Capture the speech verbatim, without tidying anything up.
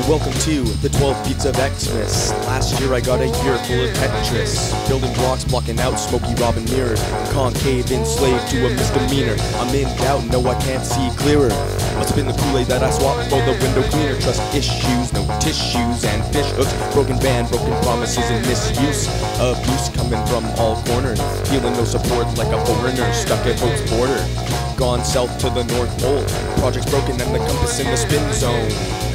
welcome to the twelve Beats of Xmas. Last year I got a year full of Tetris, building blocks, blocking out Smokey Robin mirrors, concave enslaved to a misdemeanor. I'm in doubt, no I can't see clearer. Must have been the Kool-Aid that I swapped for the window cleaner. Trust issues, no tissues and fish hooks, broken band, broken promises and misuse. Abuse coming from all corners, feeling no support like a foreigner stuck at Hope's border. Gone south to the North Pole, project's broken and the compass in the spin zone.